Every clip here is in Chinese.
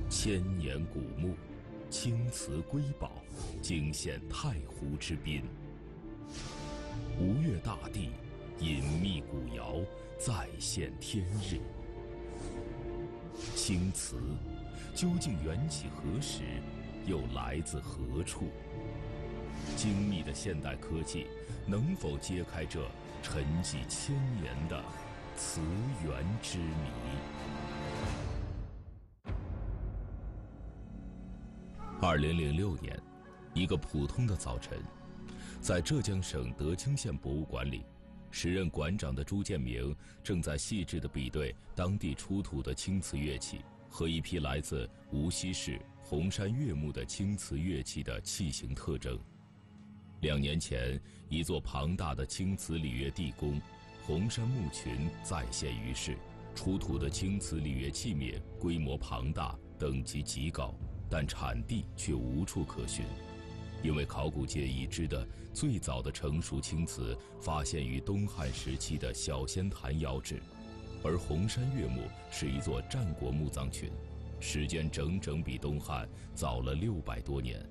千年古墓，青瓷瑰宝，惊现太湖之滨。吴越大地，隐秘古窑，再现天日。青瓷究竟缘起何时，又来自何处？精密的现代科技能否揭开这沉寂千年的瓷源之谜？2006年，一个普通的早晨，在浙江省德清县博物馆里，时任馆长的朱建明正在细致地比对当地出土的青瓷乐器和一批来自无锡市红山岳墓的青瓷乐器的器型特征。2年前，一座庞大的青瓷礼乐地宫红山墓群再现于世，出土的青瓷礼乐器皿规模庞大，等级极高，但产地却无处可寻。因为考古界已知的最早的成熟青瓷发现于东汉时期的小仙坛窑址，而红山岳墓是一座战国墓葬群，时间整整比东汉早了600多年。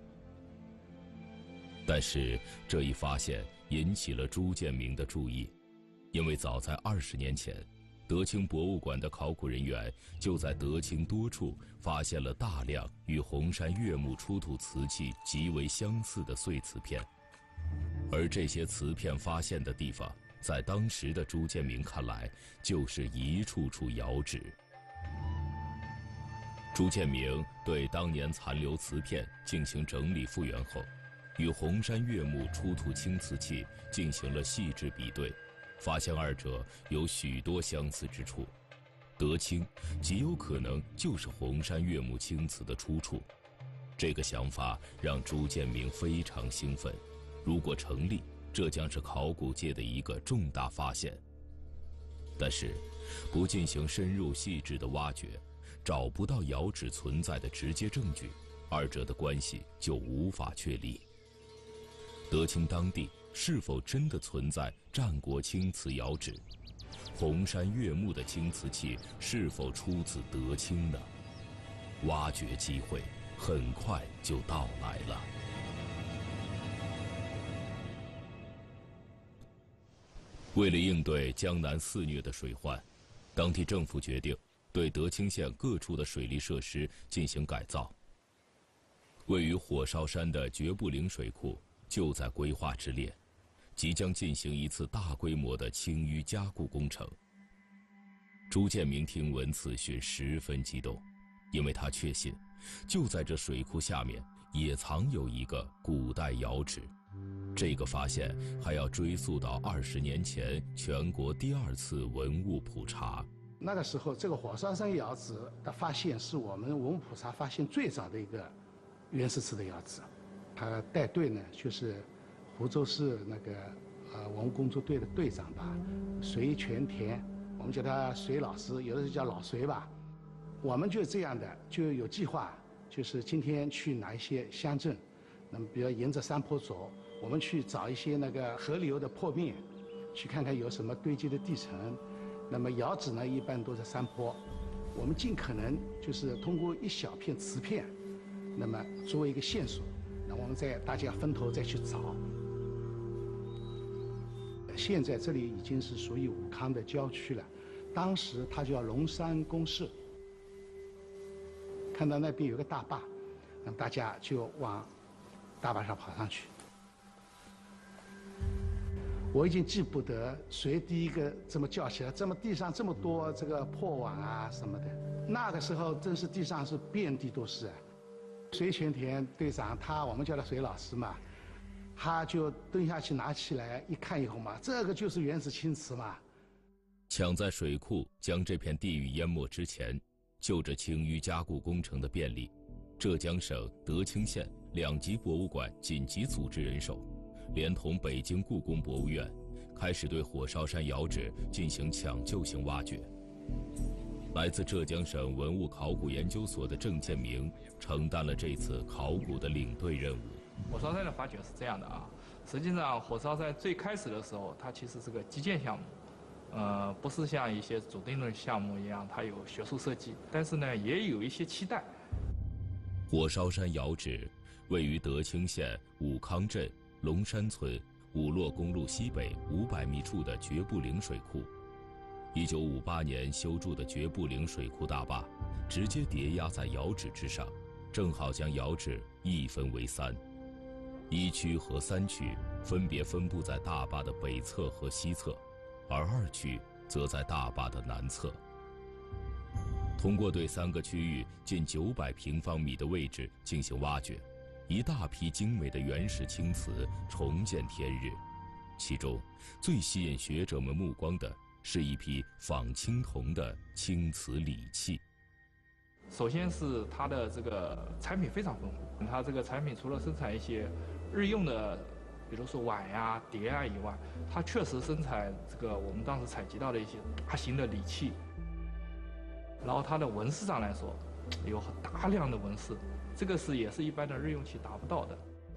但是这一发现引起了朱建明的注意，因为早在20年前，德清博物馆的考古人员就在德清多处发现了大量与红山岳墓出土瓷器极为相似的碎瓷片，而这些瓷片发现的地方，在当时的朱建明看来，就是一处处窑址。朱建明对当年残留瓷片进行整理复原后，与红山岳墓出土青瓷器进行了细致比对，发现二者有许多相似之处，德清极有可能就是红山岳墓青瓷的出处。这个想法让朱建明非常兴奋，如果成立，这将是考古界的一个重大发现。但是，不进行深入细致的挖掘，找不到窑址存在的直接证据，二者的关系就无法确立。德清当地是否真的存在战国青瓷窑址？红山岳墓的青瓷器是否出自德清呢？挖掘机会很快就到来了。为了应对江南肆虐的水患，当地政府决定对德清县各处的水利设施进行改造。位于火烧山的绝不陵水库就在规划之列，即将进行一次大规模的清淤加固工程。朱建明听闻此讯十分激动，因为他确信，就在这水库下面也藏有一个古代窑址。这个发现还要追溯到20年前全国第2次文物普查。 那个时候，这个火烧山窑址的发现是我们文物普查发现最早的一个原始瓷的窑址。他带队呢，就是湖州市那个文物工作队的队长吧，隋全田，我们叫他隋老师，有的是叫老隋吧。我们就这样的，就有计划，就是今天去哪一些乡镇，那么比如沿着山坡走，我们去找一些那个河流的破面，去看看有什么堆积的地层。那么窑址呢，一般都在山坡，我们尽可能就是通过一小片瓷片，那么作为一个线索。那我们大家分头再去找。现在这里已经是属于武康的郊区了，当时它叫龙山公社。看到那边有个大坝，那么大家就往大坝上跑上去。我已经记不得谁第一个这么叫起来，这么地上这么多这个破网啊什么的。那个时候真是地上是遍地都是啊。隋全田队长我们叫他隋老师嘛，他就蹲下去拿起来一看以后嘛，这个就是原始青瓷嘛。 抢在水库将这片地域淹没之前，就着清淤加固工程的便利，浙江省德清县2级博物馆紧急组织人手，连同北京故宫博物院，开始对火烧山窑址进行抢救性挖掘。来自浙江省文物考古研究所的郑建明承担了这次考古的领队任务。 火烧山的发掘是这样的啊，实际上火烧山最开始的时候，它其实是个基建项目，不是像一些主定论项目一样，它有学术设计，但是呢，也有一些期待。 火烧山窑址位于德清县武康镇龙山村武洛公路西北500米处的绝不岭水库。1958年修筑的绝不岭水库大坝，直接叠压在窑址之上，正好将窑址一分为3。1区和3区分别分布在大坝的北侧和西侧，而2区则在大坝的南侧。通过对3个区域近900平方米的位置进行挖掘，一大批精美的原始青瓷重见天日。其中最吸引学者们目光的是一批仿青铜的青瓷礼器。 首先是它的这个产品非常丰富，它这个产品除了生产一些日用的，比如说碗呀、碟啊以外，它确实生产这个我们当时采集到的一些大型的礼器。然后它的纹饰上来说，有大量的纹饰，这个也是一般的日用器达不到的。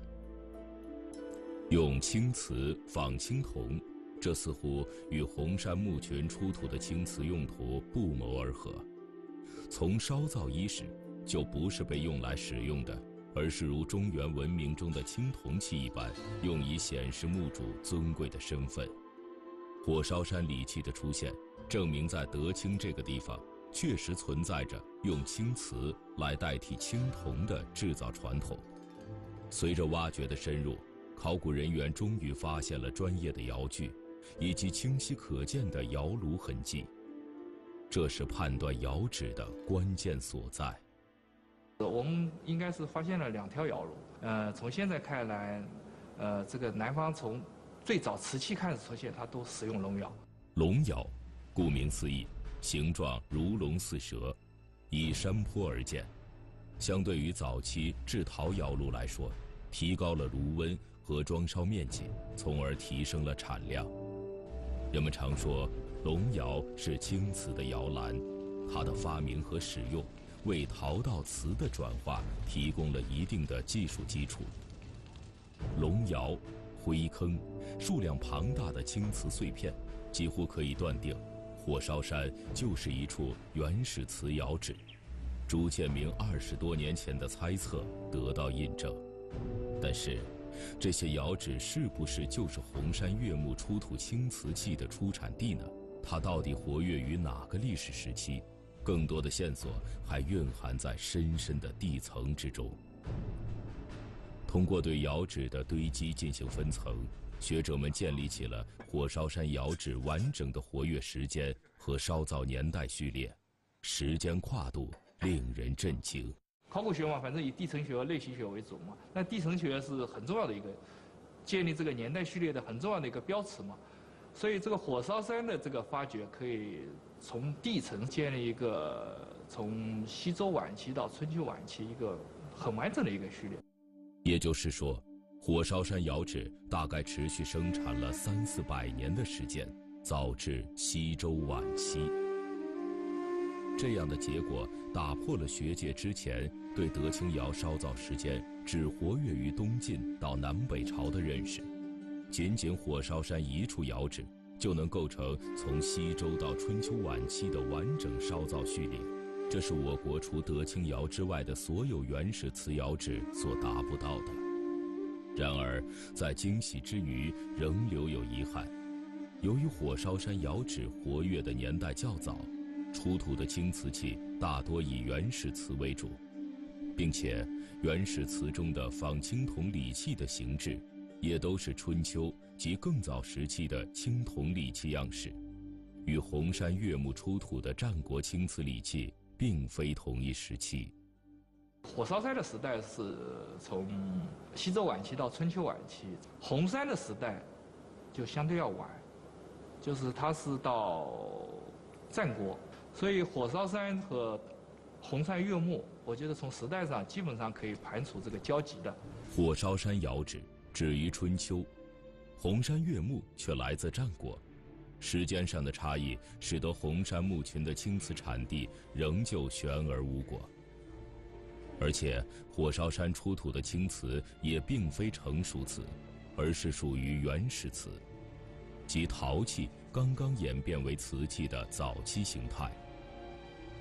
用青瓷仿青铜，这似乎与红山墓群出土的青瓷用途不谋而合。从烧造伊始，就不是被用来使用的，而是如中原文明中的青铜器一般，用以显示墓主尊贵的身份。火烧山礼器的出现，证明在德清这个地方确实存在着用青瓷来代替青铜的制造传统。随着挖掘的深入，考古人员终于发现了专业的窑具，以及清晰可见的窑炉痕迹，这是判断窑址的关键所在。 我们应该是发现了2条窑炉。从现在看来，这个南方从最早瓷器开始出现，它都使用龙窑。 龙窑，顾名思义，形状如龙似蛇，依山坡而建。相对于早期制陶窑炉来说，提高了炉温和装烧面积，从而提升了产量。人们常说，龙窑是青瓷的摇篮，它的发明和使用为陶到瓷的转化提供了一定的技术基础。龙窑、灰坑、数量庞大的青瓷碎片，几乎可以断定，火烧山就是一处原始瓷窑址。朱建明20多年前的猜测得到印证。但是，这些窑址是不是就是红山岳墓出土青瓷器的出产地呢？它到底活跃于哪个历史时期？更多的线索还蕴含在深深的地层之中。通过对窑址的堆积进行分层，学者们建立起了火烧山窑址完整的活跃时间和烧造年代序列，时间跨度令人震惊。 考古学嘛，反正以地层学和类型学为主嘛。那地层学是很重要的一个建立这个年代序列的很重要的一个标尺嘛。所以这个火烧山的这个发掘，可以从地层建立一个从西周晚期到春秋晚期一个很完整的一个序列。 也就是说，火烧山窑址大概持续生产了300-400年的时间，早至西周晚期。这样的结果打破了学界之前对德清窑烧造时间只活跃于东晋到南北朝的认识。仅仅火烧山一处窑址，就能构成从西周到春秋晚期的完整烧造序列，这是我国除德清窑之外的所有原始瓷窑址所达不到的。然而，在惊喜之余，仍留有遗憾。由于火烧山窑址活跃的年代较早，出土的青瓷器大多以原始瓷为主，并且原始瓷中的仿青铜礼器的形制也都是春秋及更早时期的青铜礼器样式，与红山岳墓出土的战国青瓷礼器并非同一时期。 火烧山的时代是从西周晚期到春秋晚期，红山的时代就相对要晚，就是它是到战国，所以火烧山和红山岳墓，我觉得从时代上基本上可以盘除这个交集的。 火烧山窑址止于春秋，红山岳墓却来自战国，时间上的差异使得红山墓群的青瓷产地仍旧悬而无果。而且火烧山出土的青瓷也并非成熟瓷，而是属于原始瓷，即陶器刚刚演变为瓷器的早期形态。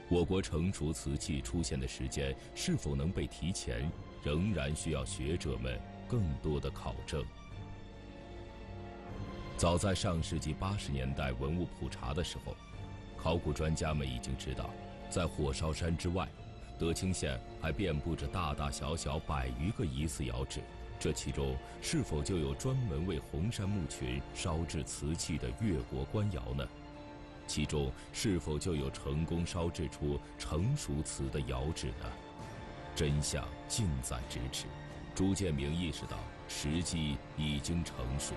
我国成熟瓷器出现的时间是否能被提前，仍然需要学者们更多的考证。早在上世纪80年代文物普查的时候，考古专家们已经知道，在火烧山之外，德清县还遍布着大大小小100余个疑似窑址，这其中是否就有专门为红山墓群烧制瓷器的越国官窑呢？其中是否就有成功烧制出成熟瓷的窑址呢？真相近在咫尺。朱建明意识到时机已经成熟。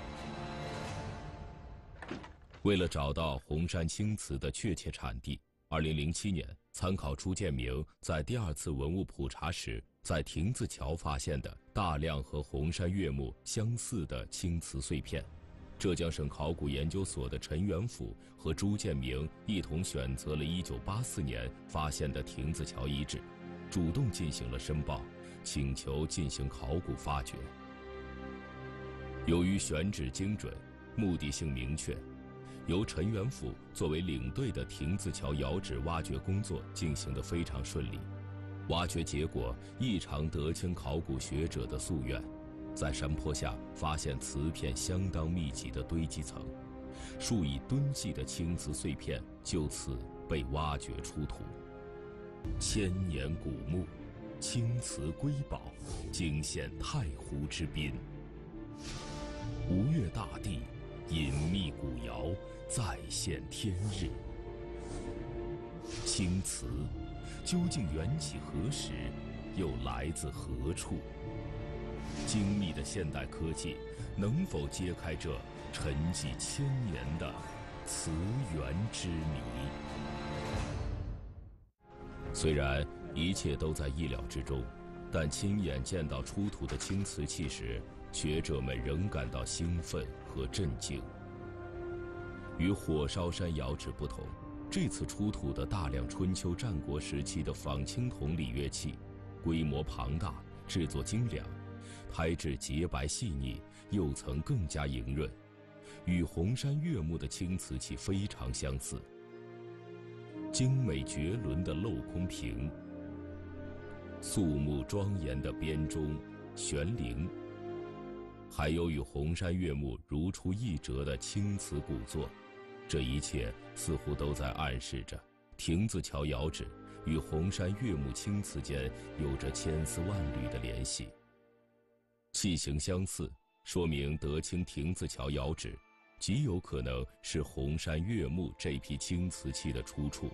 为了找到红山青瓷的确切产地，2007年，参考朱建明在第2次文物普查时在亭子桥发现的大量和红山岳墓相似的青瓷碎片，浙江省考古研究所的陈元甫和朱建明一同选择了1984年发现的亭子桥遗址，主动进行了申报，请求进行考古发掘。由于选址精准，目的性明确，由陈元甫作为领队的亭子桥窑址挖掘工作进行得非常顺利。挖掘结果异常德清考古学者的夙愿，在山坡下发现瓷片相当密集的堆积层，数以吨计的青瓷碎片就此被挖掘出土。千年古墓，青瓷瑰宝，惊现太湖之滨。吴越大地，隐秘古窑，再现天日。青瓷究竟缘起何时，又来自何处？精密的现代科技能否揭开这沉寂1000年的瓷源之谜？虽然一切都在意料之中，但亲眼见到出土的青瓷器时，学者们仍感到兴奋和震惊。与火烧山窑址不同，这次出土的大量春秋战国时期的仿青铜礼乐器，规模庞大，制作精良，胎质洁白细腻，釉层更加莹润，与红山岳墓的青瓷器非常相似。精美绝伦的镂空瓶，肃穆庄严的编钟、悬铃，还有与红山岳墓如出一辙的青瓷古作，这一切似乎都在暗示着亭子桥窑址与红山岳墓青瓷间有着千丝万缕的联系。器形相似，说明德清亭子桥窑址极有可能是红山岳墓这批青瓷器的出处。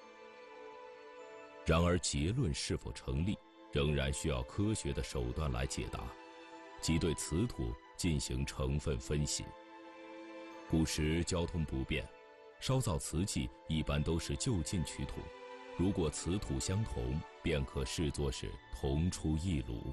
然而结论是否成立，仍然需要科学的手段来解答，即对瓷土进行成分分析。古时交通不便，烧造瓷器一般都是就近取土，如果瓷土相同，便可视作是同出一炉。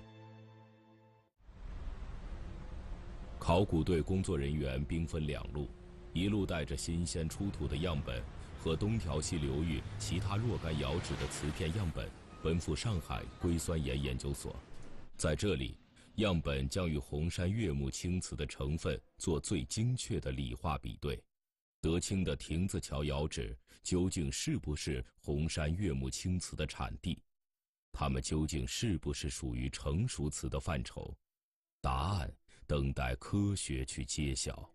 考古队工作人员兵分2路，一路带着新鲜出土的样本和东条溪流域其他若干窑址的瓷片样本，奔赴上海硅酸盐研究所。在这里，样本将与红山岳墓青瓷的成分做最精确的理化比对。德清的亭子桥窑址究竟是不是红山岳墓青瓷的产地？它们究竟是不是属于成熟瓷的范畴？答案等待科学去揭晓。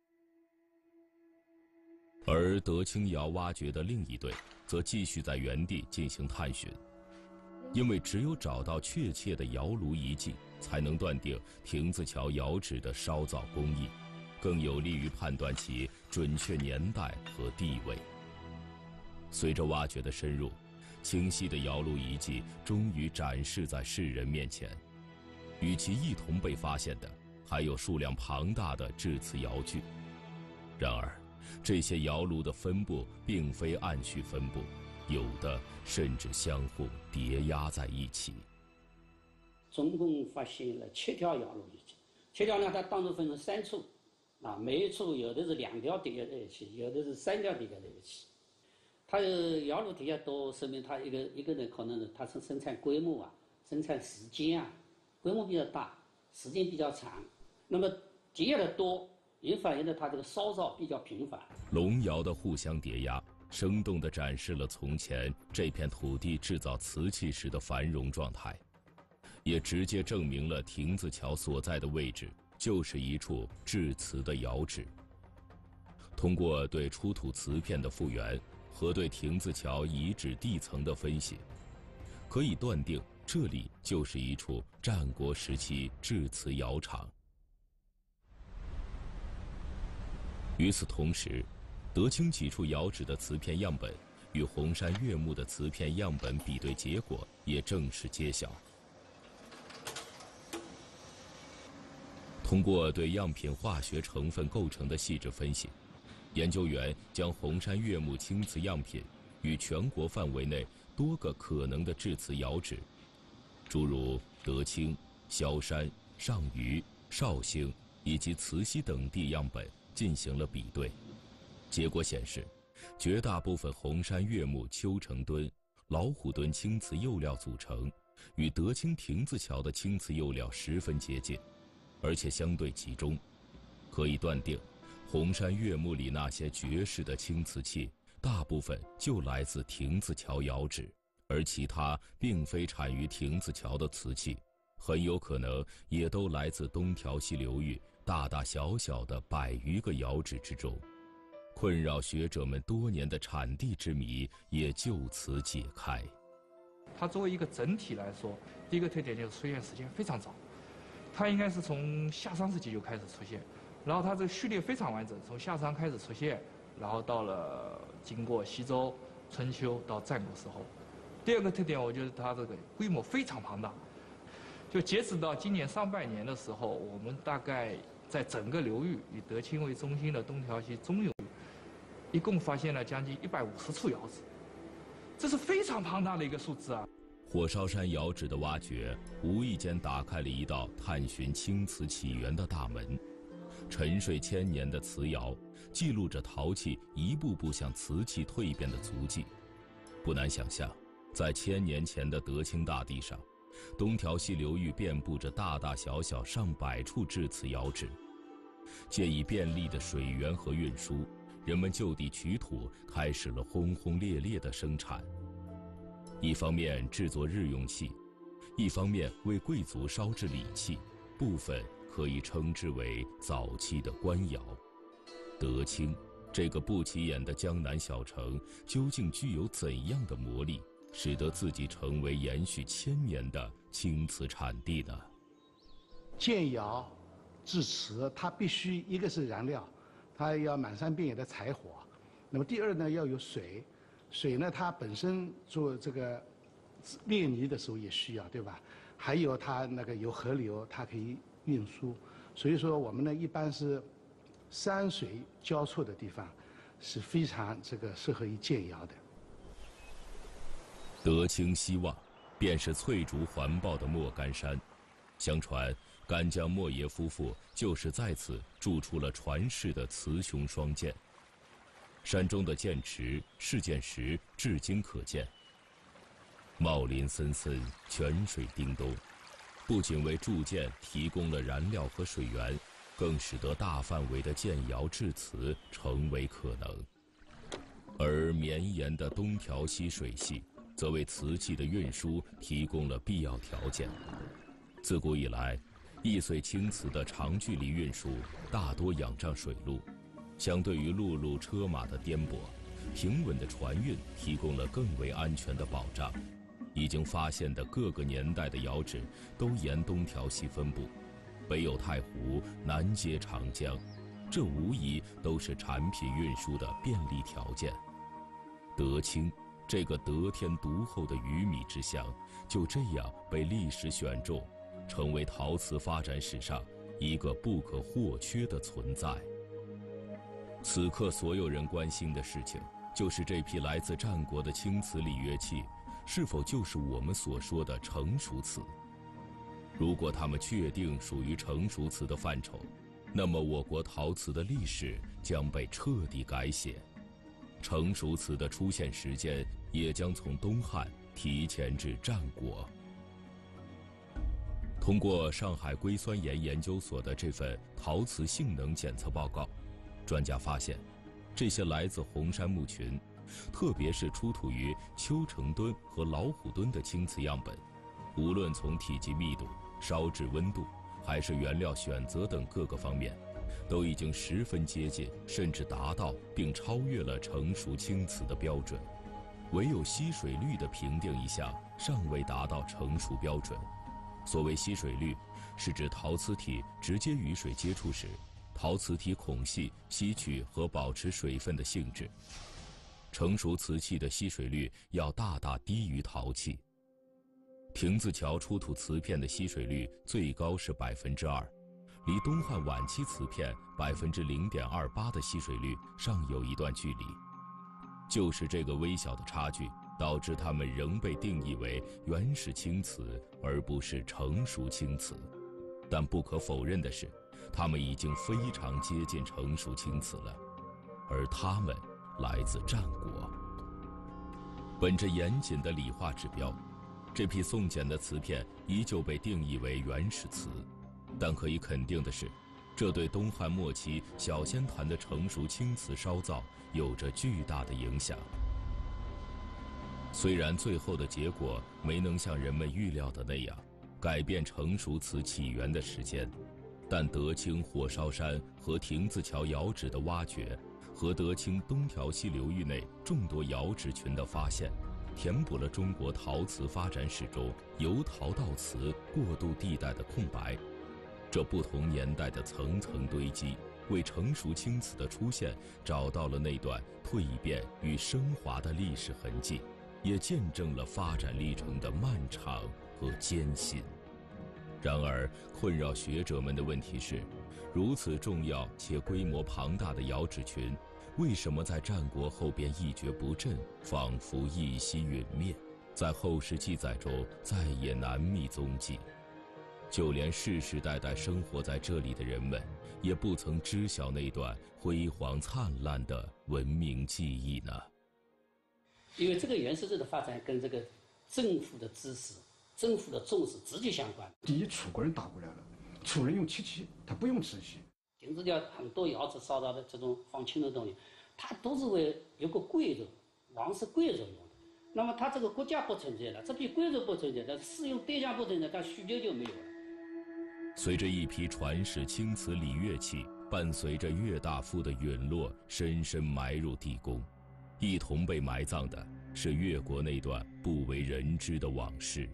而德清窑挖掘的另一队则继续在原地进行探寻，因为只有找到确切的窑炉遗迹，才能断定亭子桥窑址的烧造工艺，更有利于判断其准确年代和地位。随着挖掘的深入，清晰的窑炉遗迹终于展示在世人面前。与其一同被发现的，还有数量庞大的制瓷窑具。然而，这些窑炉的分布并非按序分布，有的甚至相互叠压在一起。 总共发现了7条窑炉遗迹，7条呢，它当中分成3处，每一处有的是2条叠在一起，有的是3条叠在一起。它的窑炉底下都说明它一个呢，可能是它是生产规模生产时间规模比较大，时间比较长。那么叠的多，也反映了它这个烧造比较频繁。 龙窑的互相叠压， 生动地展示了从前这片土地制造瓷器时的繁荣状态，也直接证明了亭子桥所在的位置就是一处制瓷的窑址。通过对出土瓷片的复原和对亭子桥遗址地层的分析，可以断定这里就是一处战国时期制瓷窑厂。与此同时，德清几处窑址的瓷片样本与红山岳墓的瓷片样本比对结果也正式揭晓。通过对样品化学成分构成的细致分析，研究员将红山岳墓青瓷样品与全国范围内多个可能的制瓷窑址，诸如德清、萧山、上虞、绍兴以及慈溪等地样本进行了比对。结果显示，绝大部分红山岳墓丘城墩、老虎墩青瓷釉料组成与德清亭子桥的青瓷釉料十分接近，而且相对集中，可以断定红山岳墓里那些绝世的青瓷器大部分就来自亭子桥窑址，而其他并非产于亭子桥的瓷器很有可能也都来自东条溪流域大大小小的100余个窑址之中。困扰学者们多年的产地之谜也就此解开。 它作为一个整体来说，第一个特点就是出现时间非常早，它应该是从夏商时期就开始出现，然后它这个序列非常完整，从夏商开始出现，然后到了经过西周、春秋到战国时候。第二个特点，我觉得它这个规模非常庞大，就截止到今年上半年的时候，我们大概在整个流域以德清为中心的东条溪中游，一共发现了将近150处窑址，这是非常庞大的一个数字啊！ 火烧山窑址的挖掘，无意间打开了一道探寻青瓷起源的大门。沉睡千年的瓷窑，记录着陶器一步步向瓷器蜕变的足迹。不难想象，在1000年前的德清大地上，东条溪流域遍布着大大小小上百处制瓷窑址。借以便利的水源和运输，人们就地取土，开始了轰轰烈烈的生产。一方面制作日用器，一方面为贵族烧制礼器，部分可以称之为早期的官窑。德清这个不起眼的江南小城，究竟具有怎样的魔力，使得自己成为延续1000年的青瓷产地呢？ 建窑制瓷，它必须一个是燃料，它要满山遍野的柴火，那么第二呢要有水，水呢它本身做这个炼泥的时候也需要，对吧？还有它那个有河流，它可以运输，所以说我们呢一般是山水交错的地方是非常这个适合于建窑的。 德清西望，便是翠竹环抱的莫干山。相传，干将莫邪夫妇就是在此铸出了传世的雌雄双剑。山中的剑池、试剑石至今可见。茂林森森，泉水叮咚，不仅为铸剑提供了燃料和水源，更使得大范围的建窑制瓷成为可能。而绵延的东条溪水系，则为瓷器的运输提供了必要条件。自古以来，易碎青瓷的长距离运输大多仰仗水路，相对于陆路车马的颠簸，平稳的船运提供了更为安全的保障。已经发现的各个年代的窑址都沿东条溪分布，北有太湖，南接长江，这无疑都是产品运输的便利条件。德清这个得天独厚的鱼米之乡，就这样被历史选中，成为陶瓷发展史上一个不可或缺的存在。此刻所有人关心的事情，就是这批来自战国的青瓷礼乐器，是否就是我们所说的成熟瓷？如果它们确定属于成熟瓷的范畴，那么我国陶瓷的历史将被彻底改写，成熟瓷的出现时间也将从东汉提前至战国。通过上海硅酸盐研究所的这份陶瓷性能检测报告，专家发现，这些来自红山墓群特别是出土于丘城墩和老虎墩的青瓷样本，无论从体积密度、烧制温度，还是原料选择等各个方面，都已经十分接近，甚至达到并超越了成熟青瓷的标准。唯有吸水率的评定一项尚未达到成熟标准。所谓吸水率，是指陶瓷体直接与水接触时，陶瓷体孔隙吸取和保持水分的性质。成熟瓷器的吸水率要大大低于陶器。亭子桥出土瓷片的吸水率最高是2%，离东汉晚期瓷片0.28%的吸水率尚有一段距离。就是这个微小的差距，导致它们仍被定义为原始青瓷，而不是成熟青瓷。但不可否认的是，它们已经非常接近成熟青瓷了，而它们来自战国。本着严谨的理化指标，这批宋简的瓷片依旧被定义为原始瓷。但可以肯定的是，这对东汉末期小仙坛的成熟青瓷烧造有着巨大的影响。虽然最后的结果没能像人们预料的那样改变成熟瓷起源的时间，但德清火烧山和亭子桥窑址的挖掘，和德清东条溪流域内众多窑址群的发现，填补了中国陶瓷发展史中由陶到瓷过渡地带的空白。这不同年代的层层堆积，为成熟青瓷的出现找到了那段蜕变与升华的历史痕迹，也见证了发展历程的漫长和艰辛。然而，困扰学者们的问题是，如此重要且规模庞大的窑址群，为什么在战国后便一蹶不振，仿佛一夕陨灭，在后世记载中再也难觅踪迹？就连世世代代生活在这里的人们，也不曾知晓那段辉煌灿烂的文明记忆呢。 因为这个原始制的发展跟这个政府的支持、政府的重视直接相关。 第一，楚国人打过来了，楚人用漆器，他不用瓷器。 亭子桥很多窑址烧到的这种放青的东西，它都是为有个贵族、王室贵族用的。那么它这个国家不存在了，这批贵族不存在，它适用对象不存在，它需求就没有了。 随着一批传世青瓷礼乐器伴随着岳大夫的陨落深深埋入地宫，一同被埋葬的是越国那段不为人知的往事。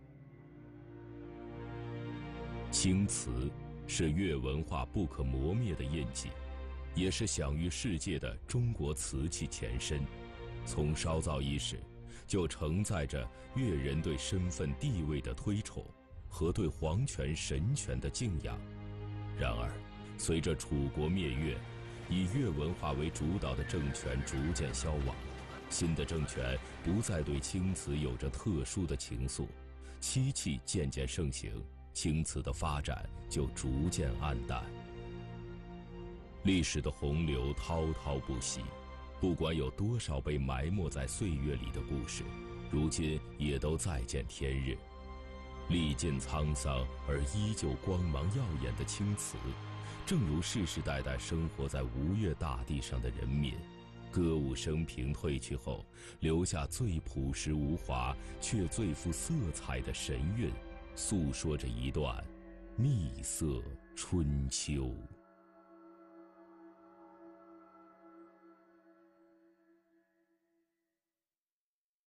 青瓷是越文化不可磨灭的印记，也是享誉世界的中国瓷器前身。从烧造伊始，就承载着越人对身份地位的推崇和对皇权神权的敬仰。然而，随着楚国灭越，以越文化为主导的政权逐渐消亡，新的政权不再对青瓷有着特殊的情愫，漆器渐渐盛行，青瓷的发展就逐渐黯淡。历史的洪流滔滔不息，不管有多少被埋没在岁月里的故事，如今也都再见天日。历尽沧桑而依旧光芒耀眼的青瓷，正如世世代代生活在吴越大地上的人民，歌舞升平褪去后，留下最朴实无华却最富色彩的神韵，诉说着一段蜜色春秋。